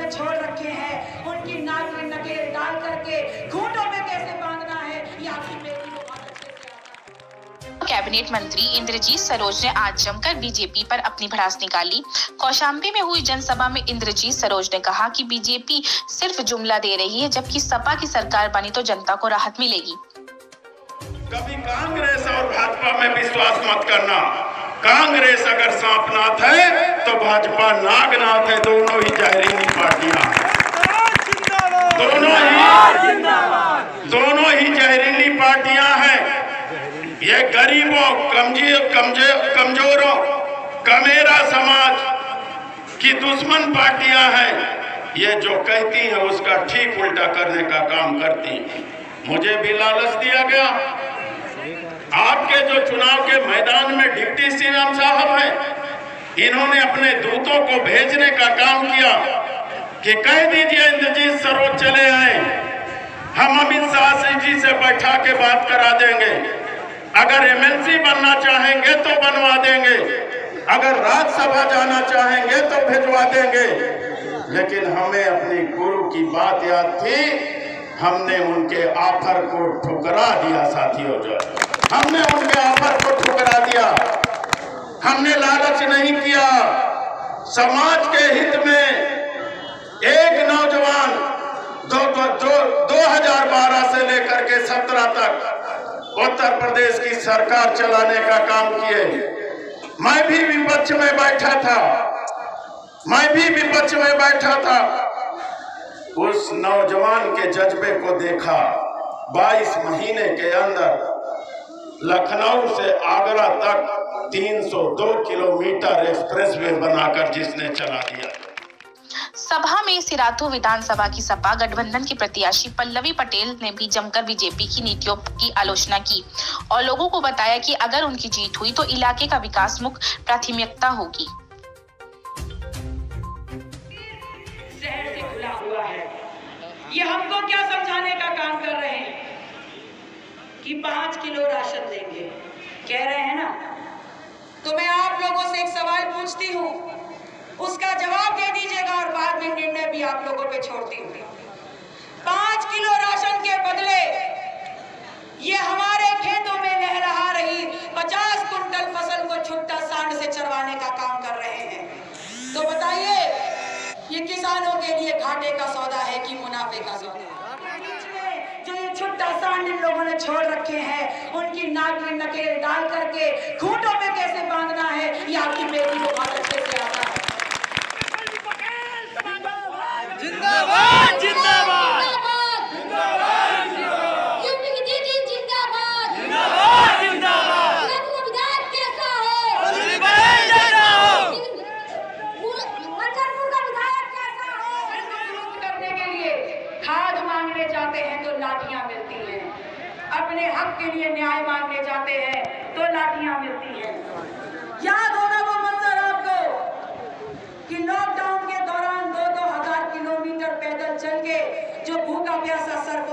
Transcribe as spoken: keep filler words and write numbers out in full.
उन्होंने छोड़ रखे हैं, उनकी नाक में नकेल डाल करके घूंटों में कैसे बांधना है ये आपकी बेटी को बहुत अच्छे से आता है। कैबिनेट मंत्री इंद्रजीत सरोज ने आज जमकर बीजेपी पर अपनी भड़ास निकाली। कौशाम्बी में हुई जनसभा में इंद्रजीत सरोज ने कहा कि बीजेपी सिर्फ जुमला दे रही है, जबकि सपा की सरकार बनी तो जनता को राहत मिलेगी। कभी कांग्रेस और भाजपा में विश्वास मत करना। कांग्रेस अगर सांपनाथ है तो भाजपा नागनाथ है। दोनों ही जहरीली पार्टियां, दोनों ही दोनों ही जहरीली पार्टियां हैं। ये गरीबों, कमजोर कमजोर कमजोरों, कमेरा समाज की दुश्मन पार्टियां हैं। ये जो कहती हैं उसका ठीक उल्टा करने का काम करती। मुझे भी लालच दिया गया। आपके जो चुनाव के मैदान में डिप्टी सीएम साहब हैं, इन्होंने अपने दूतों को भेजने का काम किया कि कह दीजिए इंद्रजीत सरोज चले आए, हम अमित शाह जी से बैठा के बात करा देंगे। अगर एमएलसी बनना चाहेंगे तो बनवा देंगे, अगर राज्यसभा जाना चाहेंगे तो भिजवा देंगे। लेकिन हमें अपनी गुरु की बात याद थी, हमने उनके ऑफर को ठुकरा दिया। साथियों, जो हमने उनके ऑफर को ठुकरा दिया। हमने लालच नहीं किया। समाज के हित में एक नौजवान दो, दो, दो, दो हजार बारह से लेकर के सत्रह तक उत्तर प्रदेश की सरकार चलाने का काम किए। मैं भी विपक्ष में बैठा था, मैं भी विपक्ष में बैठा था। उस नौजवान के जज्बे को देखा। बाईस महीने के अंदर लखनऊ से आगरा तक तीन सौ दो किलोमीटर एक्सप्रेसवे बनाकर जिसने चला दिया। सभा में सिराथू विधानसभा की सपा गठबंधन की प्रत्याशी पल्लवी पटेल ने भी जमकर बीजेपी की नीतियों की आलोचना की और लोगों को बताया कि अगर उनकी जीत हुई तो इलाके का विकास मुख्य प्राथमिकता होगी। ये हमको क्या समझाने का काम कर रहे हैं कि पांच किलो राशन देंगे, कह रहे हैं ना। तो मैं आप लोगों से एक सवाल पूछती हूँ, उसका जवाब दे दीजिएगा और बाद में निर्णय भी आप लोगों पे छोड़ती हूँ। पांच किलो राशन के बदले ये हमारे खेतों में लहरा रही पचास कुंटल फसल को छुट्टा सांड से चरवाने का काम कर रहे हैं। तो बताइए, ये किसानों के लिए घाटे का सौदा है कि मुनाफे का सौदा? जो ये छुट्टा सांड इन लोगों ने छोड़ रखे हैं, उनकी नाक में नकेल डाल करके घूंटों में कैसे बांधना है ये आपकी बेटी को बहुत अच्छे से आता है। जिंदाबाद जिंदाबाद जाते हैं तो लाठियां मिलती हैं, अपने हक के लिए न्याय मांगने जाते हैं तो लाठियां मिलती हैं। याद होगा वो मंजर आपको कि लॉकडाउन के दौरान दो दो हजार किलोमीटर पैदल चल के जो भूखा प्यासा सर